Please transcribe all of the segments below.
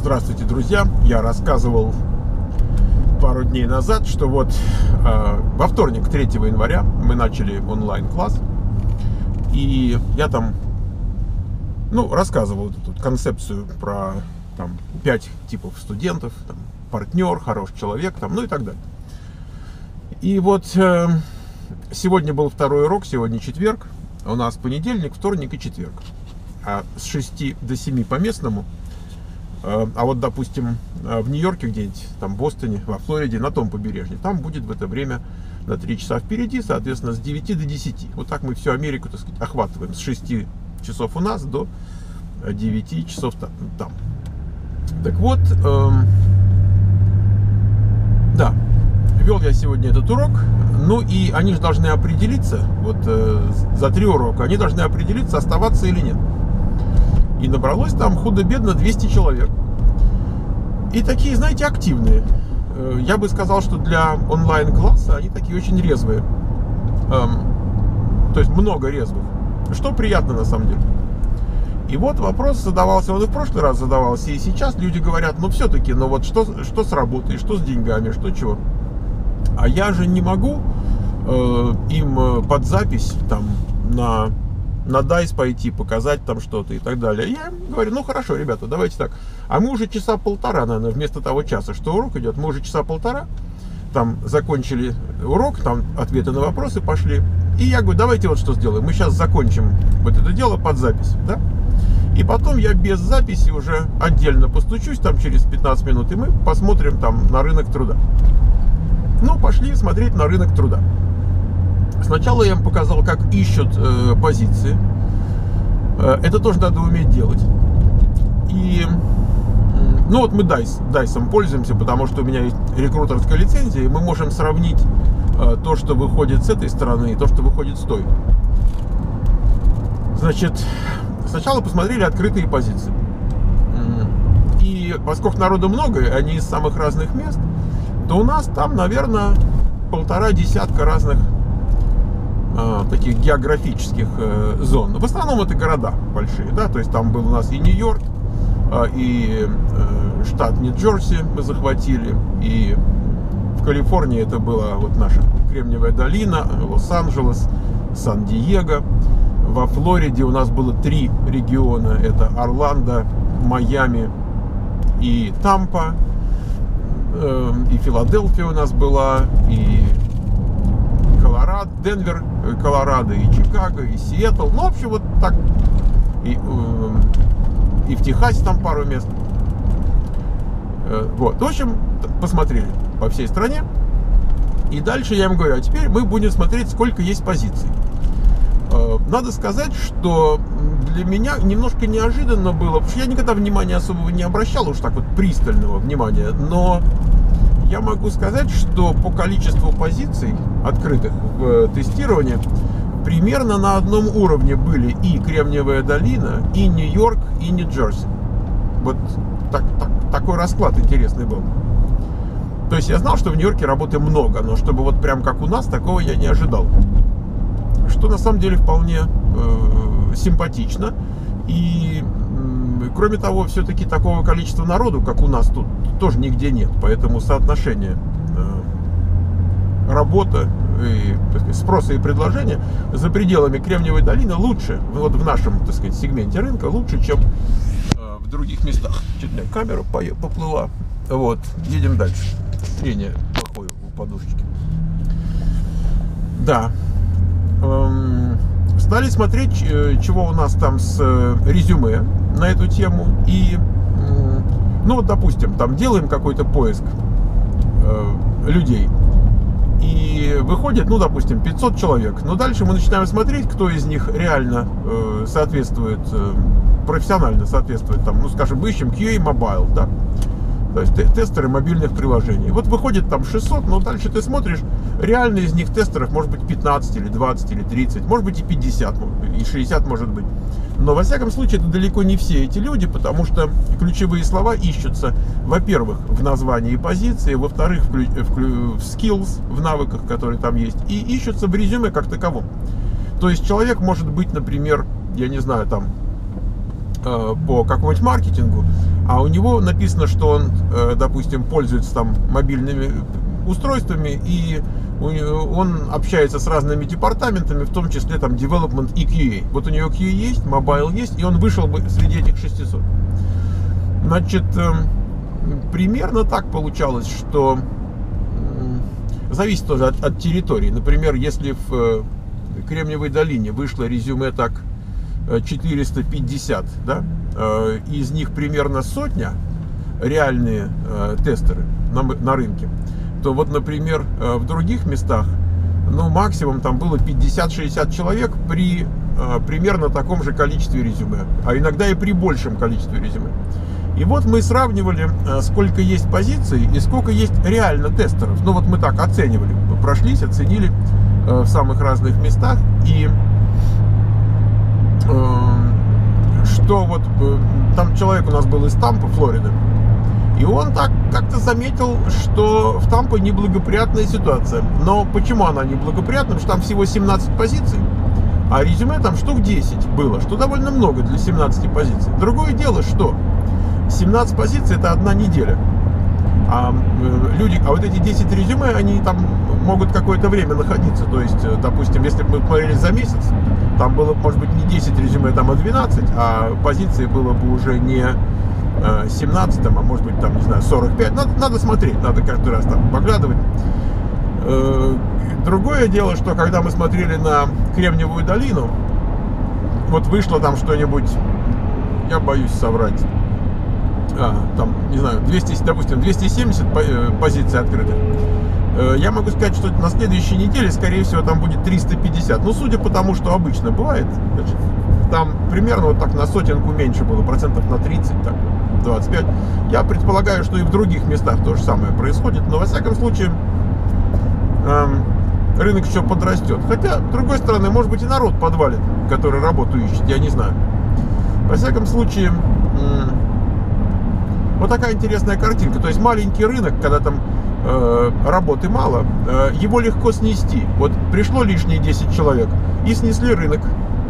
Здравствуйте, друзья! Я рассказывал пару дней назад, что вот во вторник, 3 января, мы начали онлайн-класс. И я там, рассказывал эту концепцию про 5 типов студентов, партнер, хороший человек, и так далее. И вот сегодня был второй урок, сегодня четверг. У нас понедельник, вторник и четверг. С 6 до 7 по местному. А вот, допустим, в Нью-Йорке где-нибудь, в Бостоне, во Флориде, на том побережье, там будет в это время на 3 часа впереди, соответственно, с 9 до 10. Вот так мы всю Америку, так сказать, охватываем. С 6 часов у нас до 9 часов там. Так вот, да, вел я сегодня этот урок. И они же должны определиться, за 3 урока, они должны определиться, оставаться или нет. И набралось там худо-бедно 200 человек. И такие, знаете, активные. Я бы сказал, что для онлайн-класса они такие очень резвые. То есть много резвых. Что приятно на самом деле. И вот вопрос задавался, он и в прошлый раз задавался, и сейчас люди говорят, все-таки, что с работой, что с деньгами, что чего. А я же не могу им под запись на DICE пойти, показать что-то и так далее. Я им говорю, хорошо, ребята, давайте так. А мы уже часа полтора, наверное, вместо того часа, что урок идет, мы уже часа полтора закончили урок, ответы на вопросы пошли. И я говорю, давайте вот что сделаем. Мы сейчас закончим вот это дело под запись, да? И потом я без записи уже отдельно постучусь через 15 минут, и мы посмотрим на рынок труда. Пошли смотреть на рынок труда. Сначала я им показал, как ищут позиции. Это тоже надо уметь делать. И мы DICE пользуемся, потому что у меня есть рекрутерская лицензия, и мы можем сравнить то, что выходит с этой стороны, и то, что выходит с той. Значит, сначала посмотрели открытые позиции. И поскольку народу много, они из самых разных мест, то у нас там, наверное, 1,5 десятка разных таких географических зон. В основном это города большие, да, то есть там был у нас и Нью-Йорк, и штат Нью-Джерси мы захватили, и в Калифорнии это была наша Кремниевая долина, Лос-Анджелес, Сан-Диего. Во Флориде у нас было 3 региона, это Орландо, Майами и Тампа, и Филадельфия у нас была, и Денвер, Колорадо, и Чикаго, и Сиэтл. В общем, вот так. И в Техасе там пару мест. В общем, посмотрели по всей стране. И дальше я им говорю, а теперь мы будем смотреть, сколько есть позиций. Надо сказать, что для меня немножко неожиданно было, потому что я никогда внимания особого не обращал, уж так пристального внимания, но я могу сказать, что по количеству позиций открытых в тестировании примерно на одном уровне были и Кремниевая долина, и Нью-Йорк, и Нью-Джерси. Вот такой расклад интересный был. То есть я знал, что в Нью-Йорке работы много, но чтобы прям как у нас, такого я не ожидал. Что на самом деле вполне симпатично. И кроме того, все-таки такого количества народу, как у нас тут, тоже нигде нет. Поэтому соотношение работы, спроса и предложения за пределами Кремниевой долины лучше, в нашем, сегменте рынка, лучше, чем в других местах. Чуть ли камера поплыла. Едем дальше. Трение плохое у подушечки. Да. Стали смотреть, чего у нас там с резюме на эту тему. И, допустим, делаем какой-то поиск людей. И выходит, допустим, 500 человек. Но дальше мы начинаем смотреть, кто из них реально соответствует, профессионально соответствует, скажем, мы ищем QA Mobile, да. То есть тестеры мобильных приложений. Выходит 600, но дальше ты смотришь, реально из них тестеров может быть 15 или 20 или 30, может быть и 50, и 60 может быть. Но во всяком случае это далеко не все эти люди, потому что ключевые слова ищутся, во-первых, в названии позиции, во-вторых, в skills, в навыках, которые там есть, и ищутся в резюме как таковом. То есть человек может быть, например, я не знаю, по какому-нибудь маркетингу, а у него написано, что он, допустим, пользуется там мобильными устройствами, и он общается с разными департаментами, в том числе там Development и QA. Вот у него QA есть, Mobile есть, и он вышел бы среди этих 600. Значит, примерно так получалось, что зависит тоже от территории. Например, если в Кремниевой долине вышло резюме так 450, да, из них примерно сотня реальные тестеры на рынке, то вот, например, в других местах, ну, максимум там было 50-60 человек при примерно таком же количестве резюме, а иногда и при большем количестве резюме. И вот мы сравнивали, сколько есть позиций и сколько есть реально тестеров. Ну, вот мы так оценивали, прошлись, оценили в самых разных местах. И что вот там человек у нас был из Тампы, Флориды, и он так как-то заметил, что в Тампе неблагоприятная ситуация. Но почему она неблагоприятна? Потому что там всего 17 позиций, а резюме там штук 10 было, что довольно много для 17 позиций. Другое дело, что 17 позиций — это одна неделя. А вот эти 10 резюме, они там могут какое-то время находиться. То есть, допустим, если бы мы смотрели за месяц, там было, может быть, не 10 резюме, там, а 12, а позиции было бы уже не 17, а может быть, там, не знаю, 45. Надо смотреть, надо каждый раз там поглядывать. Другое дело, что когда мы смотрели на Кремниевую долину, вот вышло там что-нибудь, я боюсь соврать, там, не знаю, 200, допустим, 270 позиций открытых. Я могу сказать, что на следующей неделе, скорее всего, там будет 350. Ну, судя по тому, что обычно бывает, значит, там примерно вот так на сотенку меньше было, процентов на 30, так, 25. Я предполагаю, что и в других местах то же самое происходит, но, во всяком случае, рынок еще подрастет. Хотя, с другой стороны, может быть, и народ подвалит, который работу ищет, я не знаю. Во всяком случае, вот такая интересная картинка. То есть маленький рынок, когда там работы мало, его легко снести. Вот пришло лишние 10 человек и снесли рынок.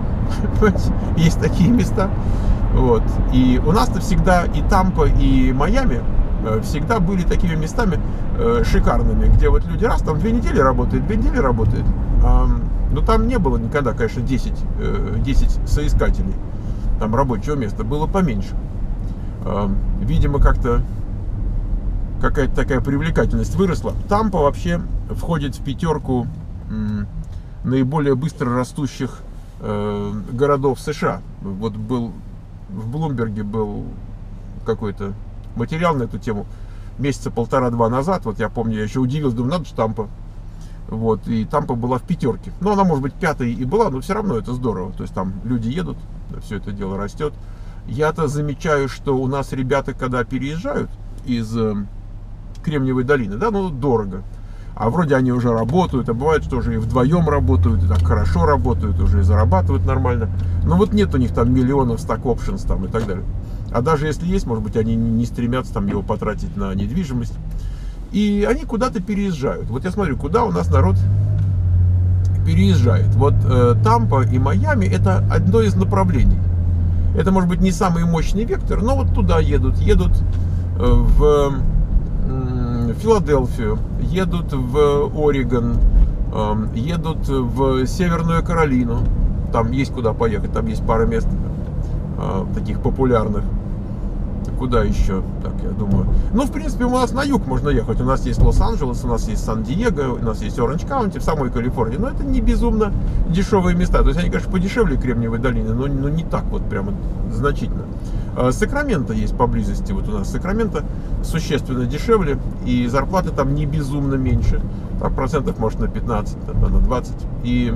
Есть такие места. Вот. И у нас-то всегда и Тампа, и Майами всегда были такими местами шикарными, где вот люди раз, там 2 недели работают, 2 недели работают. Но там не было никогда, конечно, 10 соискателей там рабочего места, было поменьше. Видимо, как-то какая-то такая привлекательность выросла. Тампа вообще входит в пятерку наиболее быстро растущих городов США. Вот был в Блумберге был какой-то материал на эту тему месяца 1,5-2 назад. Вот я помню, я еще удивился, думаю, надо же Тампа. Вот, и Тампа была в пятерке. Ну, она, может быть, 5-й и была, но все равно это здорово. То есть там люди едут, все это дело растет. Я-то замечаю, что у нас ребята, когда переезжают из Кремниевой долины, да, ну, дорого. А вроде они уже работают, а бывает, что уже и вдвоем работают, и так хорошо работают, уже и зарабатывают нормально. Но вот нет у них там миллионов stock options там и так далее. А даже если есть, может быть, они не стремятся там его потратить на недвижимость. И они куда-то переезжают. Вот я смотрю, куда у нас народ переезжает. Вот Тампа и Майами — это одно из направлений. Это, может быть, не самый мощный вектор, но вот туда едут. Едут в Филадельфию, едут в Орегон, едут в Северную Каролину. Там есть куда поехать, там есть пара мест таких популярных. Куда еще? Так, я думаю. Ну, в принципе, у нас на юг можно ехать. У нас есть Лос-Анджелес, у нас есть Сан-Диего, у нас есть Оранж-Каунти в самой Калифорнии. Но это не безумно дешевые места. То есть они, конечно, подешевле Кремниевой долины, но не так вот прямо значительно. Сакраменто есть поблизости. Вот у нас Сакраменто существенно дешевле, и зарплаты там не безумно меньше. Там процентов, может, на 15, на 20. И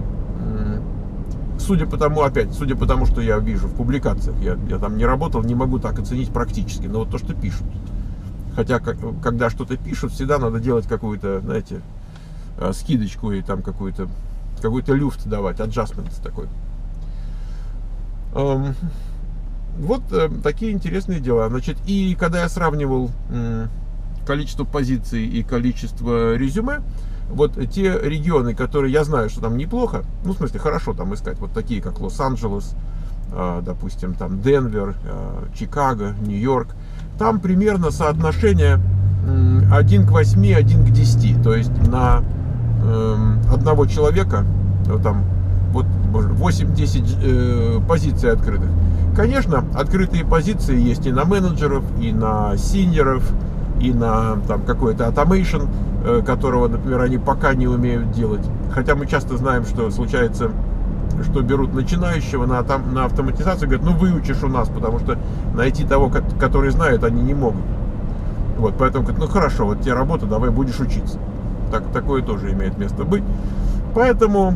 судя по тому, что я вижу в публикациях, я там не работал, не могу так оценить практически, но вот то, что пишут. Хотя, когда что-то пишут, всегда надо делать какую-то, знаете, скидочку и там какой-то люфт давать, adjustment такой. Вот такие интересные дела. Значит, и когда я сравнивал количество позиций и количество резюме, вот те регионы, которые я знаю, что там неплохо, ну, в смысле, хорошо там искать, вот такие, как Лос-Анджелес, допустим, там Денвер, Чикаго, Нью-Йорк, там примерно соотношение 1 к 8, 1 к 10. То есть на одного человека там вот 8-10 позиций открытых. Конечно, открытые позиции есть и на менеджеров, и на синьоров, и на там какой-то automation, которого, например, они пока не умеют делать. Хотя мы часто знаем, что случается, что берут начинающего на автоматизацию, говорят, ну выучишь у нас, потому что найти того, который знает, они не могут. Вот, поэтому говорят, ну хорошо, вот тебе работа, давай будешь учиться. Такое тоже имеет место быть. Поэтому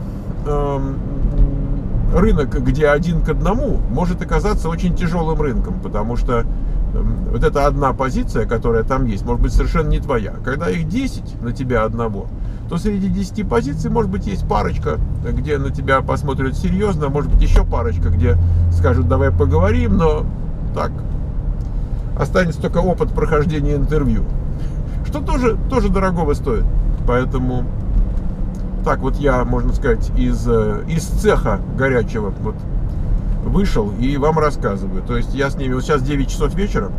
рынок, где 1 к 1, может оказаться очень тяжелым рынком, потому что вот эта одна позиция, которая там есть, может быть совершенно не твоя. Когда их 10 на тебя одного, то среди 10 позиций, может быть, есть парочка, где на тебя посмотрят серьезно, может быть, еще парочка, где скажут, давай поговорим, но так, останется только опыт прохождения интервью, что тоже дорогого стоит. Поэтому так вот я, можно сказать, из цеха горячего вот вышел и вам рассказываю. То есть я с ними, вот сейчас 9 часов вечера,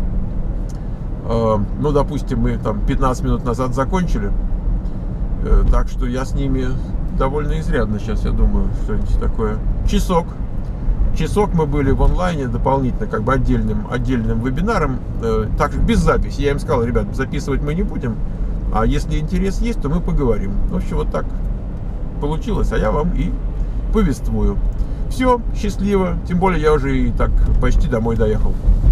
ну, допустим, мы там 15 минут назад закончили, так что я с ними довольно изрядно сейчас, я думаю, что-нибудь такое. Часок мы были в онлайне дополнительно, как бы отдельным вебинаром, так без записи. Я им сказал, ребят, записывать мы не будем, а если интерес есть, то мы поговорим. В общем, вот так получилось, а я вам и повествую. Все, счастливо, тем более я уже и так почти домой доехал.